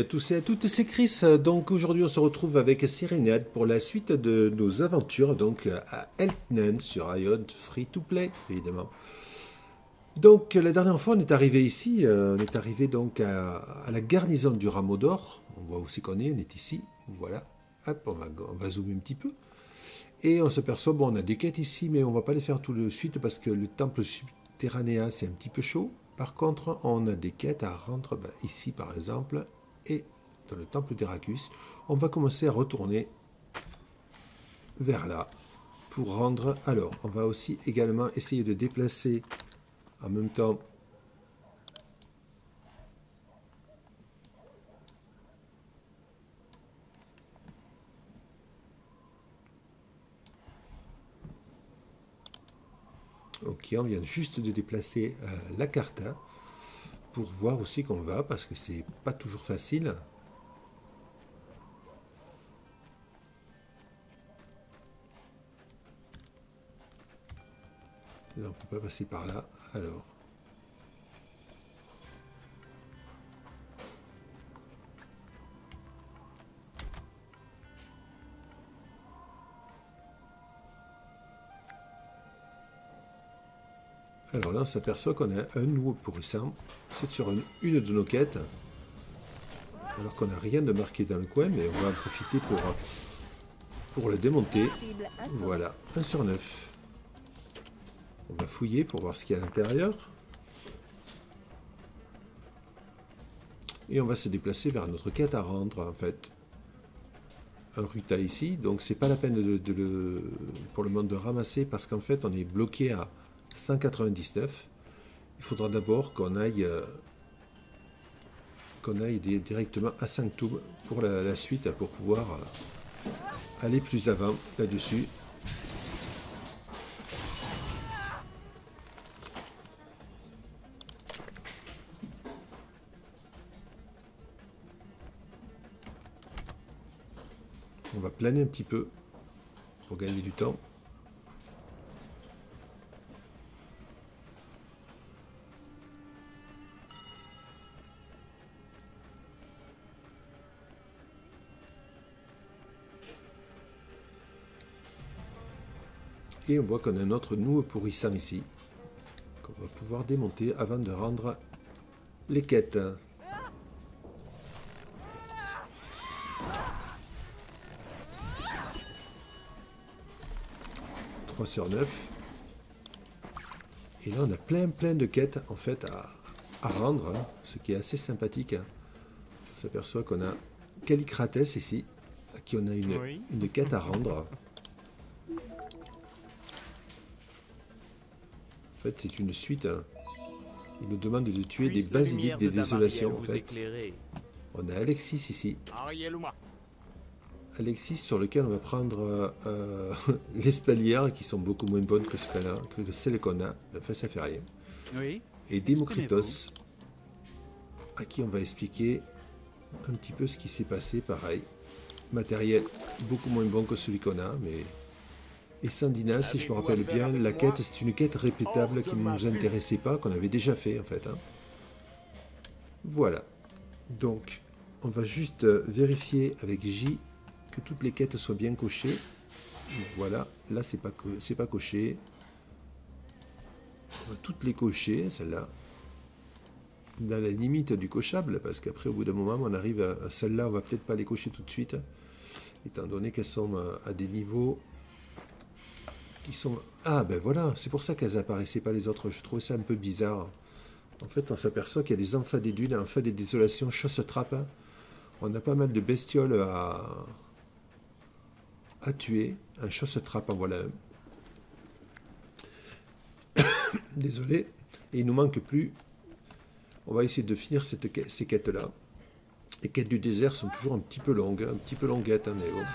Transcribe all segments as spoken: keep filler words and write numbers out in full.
tous et à toutes, c'est Chris. Donc aujourd'hui on se retrouve avec Serenade pour la suite de nos aventures donc à Eltnen sur Ion Free to Play évidemment. Donc la dernière fois on est arrivé ici, euh, on est arrivé donc à, à la garnison du Rameau d'Or. On voit où c'est qu'on est, on est ici, voilà. Hop, on va, on va zoomer un petit peu. Et on s'aperçoit, bon on a des quêtes ici mais on va pas les faire tout de suite parce que le temple subterranéen c'est un petit peu chaud. Par contre on a des quêtes à rendre bah, ici par exemple. Et dans le temple d'Heracus, on va commencer à retourner vers là pour rendre. Alors, on va aussi également essayer de déplacer en même temps ok, on vient juste de déplacer euh, la carte pour voir aussi qu'on va parce que c'est pas toujours facile. Là, on peut pas passer par là. Alors, alors là, on s'aperçoit qu'on a un nouveau pourrissant. C'est sur une, une de nos quêtes. Alors qu'on n'a rien de marqué dans le coin, mais on va en profiter pour, pour le démonter. Voilà, un sur neuf. On va fouiller pour voir ce qu'il y a à l'intérieur. Et on va se déplacer vers notre quête à rendre, en fait. Un ruta ici, donc c'est pas la peine de, de le, pour le moment de ramasser, parce qu'en fait on est bloqué à cent quatre-vingt-dix-neuf. Il faudra d'abord qu'on aille... Euh, qu'on aille directement à Sanctum pour la, la suite, pour pouvoir euh, aller plus avant là-dessus. On va planer un petit peu pour gagner du temps. Et on voit qu'on a un autre nouveau pourrissant ici, qu'on va pouvoir démonter avant de rendre les quêtes. trois sur neuf. Et là, on a plein plein de quêtes en fait à, à rendre, hein, ce qui est assez sympathique. Hein. On s'aperçoit qu'on a Callicrates ici, à qui on a une, oui. une quête à rendre. En fait, c'est une suite. Hein. Il nous demande de tuer Puisse des basiliques des de désolations. En fait. On a Alexis ici. Alexis sur lequel on va prendre euh, l'espalière qui sont beaucoup moins bonnes que, ce qu'on a, que celles qu'on a. Enfin, ça fait rien. Oui. Et Démocritos, à qui on va expliquer un petit peu ce qui s'est passé. Pareil, matériel beaucoup moins bon que celui qu'on a, mais... Et Sandina, si je me rappelle bien, la quête, c'est une quête répétable qui ne nous intéressait pas, qu'on avait déjà fait en fait. Hein. Voilà. Donc, on va juste vérifier avec J que toutes les quêtes soient bien cochées. Voilà. Là, c'est pas, co c'est pas coché. On va toutes les cocher, celles-là. Dans la limite du cochable, parce qu'après, au bout d'un moment, on arrive à celles-là, on va peut-être pas les cocher tout de suite, étant donné qu'elles sont à des niveaux... Sont... Ah ben voilà, c'est pour ça qu'elles apparaissaient pas les autres. Je trouvais ça un peu bizarre. En fait, on s'aperçoit qu'il y a des enfants des dunes, enfants des désolations, chasse-trappe. On a pas mal de bestioles à, à tuer. Un chasse-trappe, en voilà un. Désolé. Et il nous manque plus. On va essayer de finir cette, ces quêtes-là. Les quêtes du désert sont toujours un petit peu longues, un petit peu longuettes, hein, mais bon.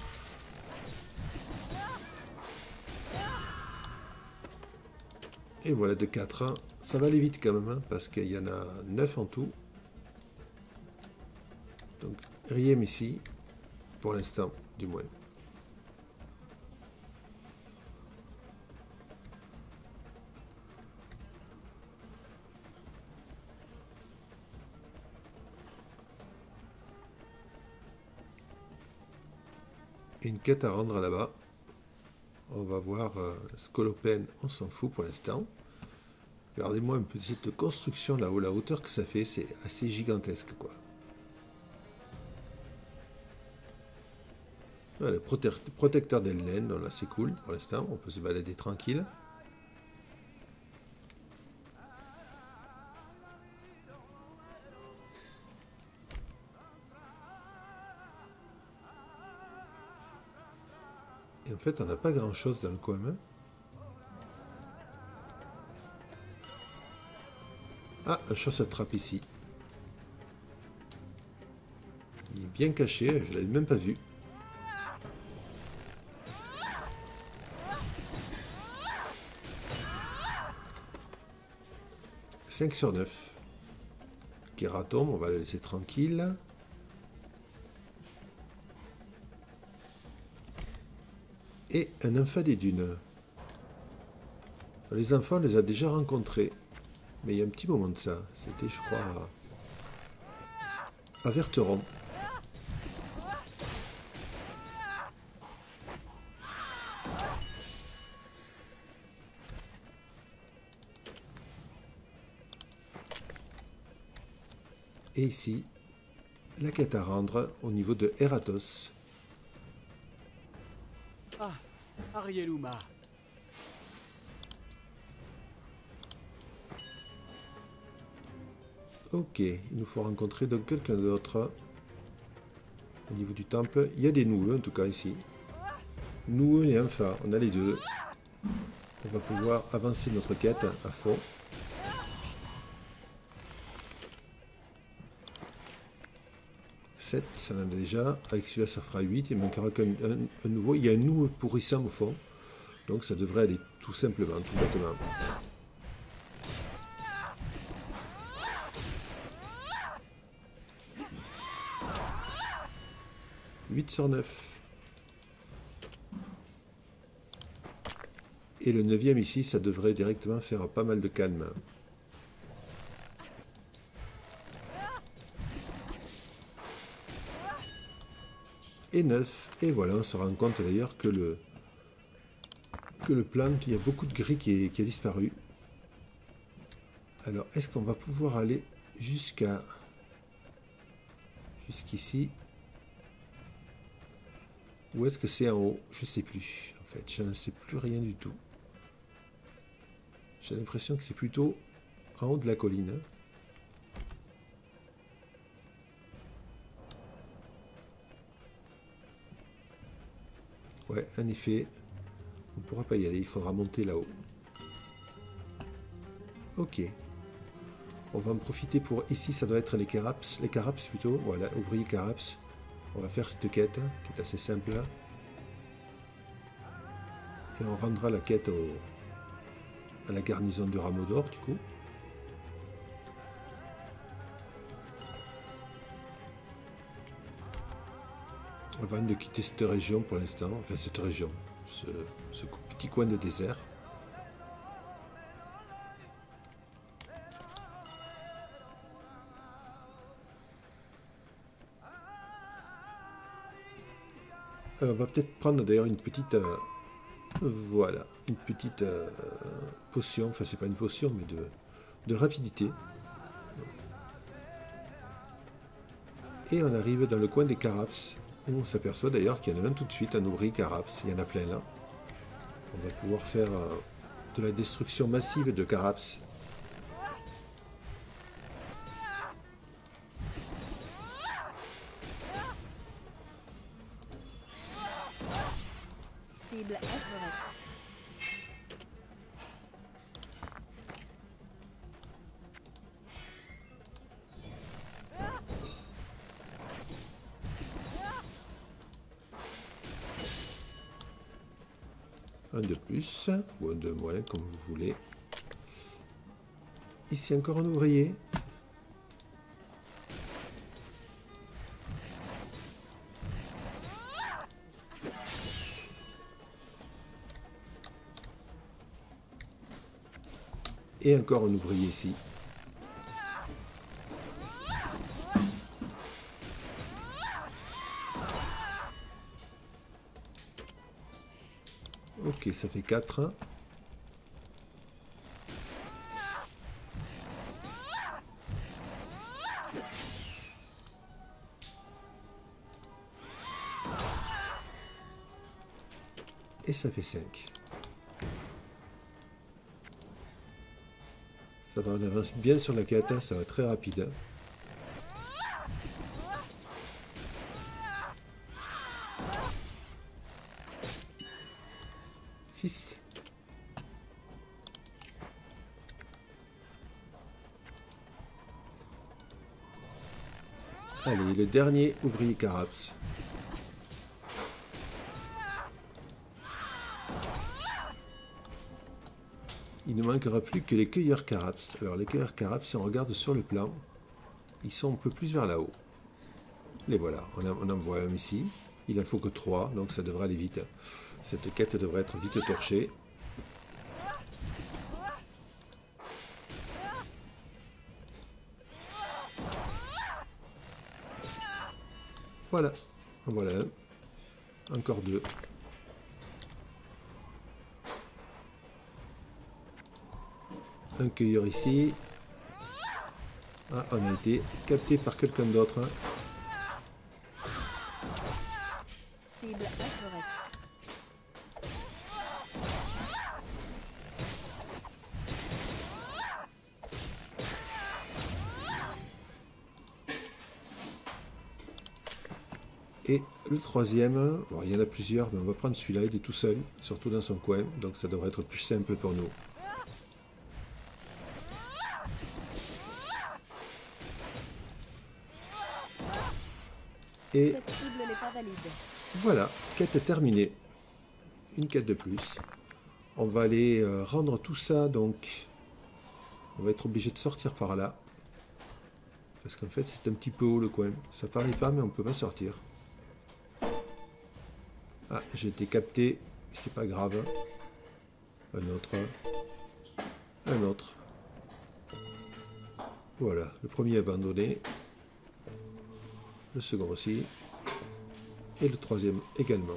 Et voilà, de quatre. Hein. Ça va aller vite quand même, hein, parce qu'il y en a neuf en tout. Donc, Riem ici, pour l'instant, du moins. Et une quête à rendre là-bas. On va voir euh, Scolopène, on s'en fout pour l'instant. Regardez-moi un peu cette construction là-haut, la hauteur que ça fait, c'est assez gigantesque quoi. Voilà, le prote protecteur d'Elnen, là c'est cool pour l'instant, on peut se balader tranquille. Et en fait, on n'a pas grand-chose dans le coin. Hein. Ah, un chasse-trappe ici. Il est bien caché, je ne l'avais même pas vu. cinq sur neuf. Kératome, on va le laisser tranquille. Et un enfant des dunes. Les enfants, on les a déjà rencontrés. Mais il y a un petit moment de ça. C'était, je crois, à Verteron. Et ici, la quête à rendre au niveau de Eratos. Ah, Arieluma. Ok, il nous faut rencontrer donc quelqu'un d'autre. Au niveau du temple, il y a des noueux en tout cas ici. Noueux et Infa, on a les deux. On va pouvoir avancer notre quête à fond. sept, ça en a déjà. Avec celui-là, ça fera huit. Il manquera qu'un un, un nouveau. Il y a un nouveau pourrissant au fond. Donc ça devrait aller tout simplement, tout bêtement. huit sur neuf. Et le neuvième ici, ça devrait directement faire pas mal de calme. Et neuf. Et voilà, on se rend compte d'ailleurs que le que le plan, il y a beaucoup de gris qui, est, qui a disparu. Alors, est-ce qu'on va pouvoir aller jusqu'à jusqu'ici? Ou est-ce que c'est en haut? Je sais plus. En fait, je ne sais plus rien du tout. J'ai l'impression que c'est plutôt en haut de la colline. Ouais, en effet, on ne pourra pas y aller. Il faudra monter là-haut. Ok. On va en profiter pour... Ici, ça doit être les caraps. Les caraps plutôt. Voilà, ouvrier caraps. On va faire cette quête, qui est assez simple. Et on rendra la quête au... à la garnison de Ramodor, du coup. Avant de quitter cette région pour l'instant, enfin cette région, ce, ce petit coin de désert. Euh, on va peut-être prendre d'ailleurs une petite... Euh, voilà, une petite euh, potion, enfin c'est pas une potion, mais de, de rapidité. Et on arrive dans le coin des caraps. On s'aperçoit d'ailleurs qu'il y en a un tout de suite, un ouvrier caraps. Il y en a plein là. On va pouvoir faire euh, de la destruction massive de caraps. Cible incorrecte. Un de plus, ou un de moins, comme vous voulez. Ici encore un ouvrier. Et encore un ouvrier ici. Ok, ça fait quatre. Et ça fait cinq. Ça va, on avance bien sur la quête, ça va très rapide. six. Allez, le dernier ouvrier Caraps. Il ne manquera plus que les cueilleurs Caraps. Alors les cueilleurs Caraps, si on regarde sur le plan, ils sont un peu plus vers là-haut. Les voilà, on, a, on en voit un ici. Il en faut que trois, donc ça devrait aller vite. Cette quête devrait être vite torchée. Voilà, en voilà un. Encore deux. Un cueilleur ici. Ah, on a été capté par quelqu'un d'autre. Cible incorrecte. Et le troisième, bon, il y en a plusieurs, mais on va prendre celui-là, il est tout seul, surtout dans son coin, donc ça devrait être plus simple pour nous. Et Cette cible n'est pas valide. voilà, quête terminée. Une quête de plus. On va aller euh, rendre tout ça, donc on va être obligé de sortir par là. Parce qu'en fait c'est un petit peu haut le coin. Ça paraît pas, mais on peut pas sortir. Ah, j'ai été capté, c'est pas grave. Un autre. Un autre. Voilà, le premier abandonné. Le second aussi. Et le troisième également.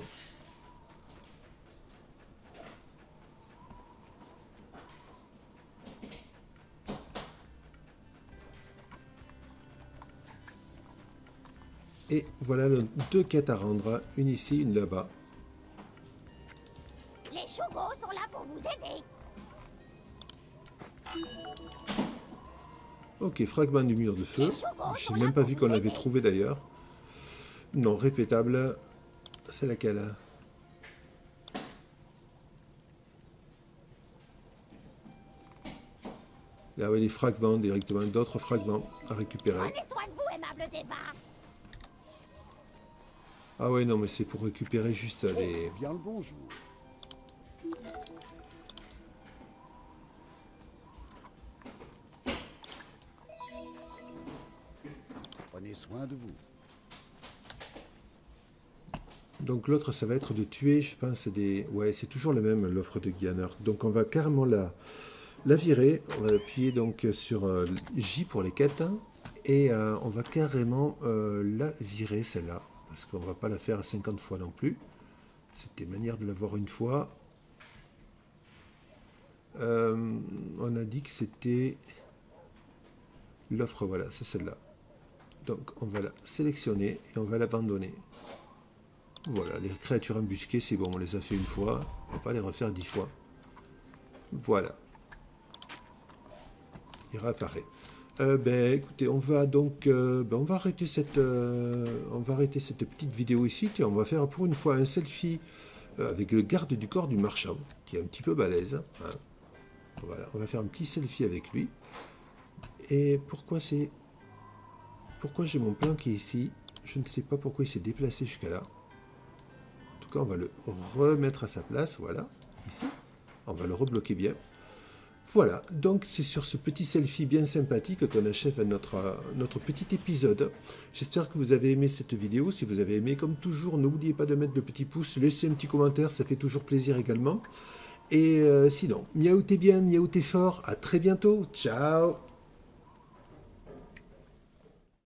Et voilà le, deux quêtes à rendre. Une ici, une là-bas. Les chogos sont là pour vous aider. Ok, fragment du mur de feu. Je n'ai même pas vu qu'on l'avait trouvé d'ailleurs. Non, répétable. C'est laquelle? Là, oui, les fragments directement. D'autres fragments à récupérer. Prenez soin de vous, aimable débat. Ah ouais, non, mais c'est pour récupérer juste les... Bien le bonjour. Prenez soin de vous. Donc l'autre, ça va être de tuer, je pense, des... Ouais, c'est toujours le même, l'offre de Guianer. Donc on va carrément la, la virer. On va appuyer donc sur euh, J pour les quêtes. Et euh, on va carrément euh, la virer, celle-là. Parce qu'on va pas la faire cinquante fois non plus. C'était manière de l'avoir une fois. Euh, on a dit que c'était l'offre, voilà, c'est celle-là. Donc on va la sélectionner et on va l'abandonner. Voilà, les créatures embusquées, c'est bon, on les a fait une fois, on va pas les refaire dix fois. Voilà. Il réapparaît. Euh, ben, écoutez, on va donc, euh, ben, on va arrêter cette, euh, on va arrêter cette petite vidéo ici. Tiens, on va faire pour une fois un selfie euh, avec le garde du corps du marchand, qui est un petit peu balèze. Hein. Voilà, on va faire un petit selfie avec lui. Et pourquoi c'est, pourquoi j'ai mon plan qui est ici? Je ne sais pas pourquoi il s'est déplacé jusqu'à là. En tout cas, on va le remettre à sa place. Voilà, ici. On va le rebloquer bien. Voilà, donc c'est sur ce petit selfie bien sympathique qu'on achève notre, notre petit épisode. J'espère que vous avez aimé cette vidéo. Si vous avez aimé, comme toujours, n'oubliez pas de mettre le petit pouce, laissez un petit commentaire, ça fait toujours plaisir également. Et euh, sinon, miaoutez bien, miaoutez fort, à très bientôt, ciao!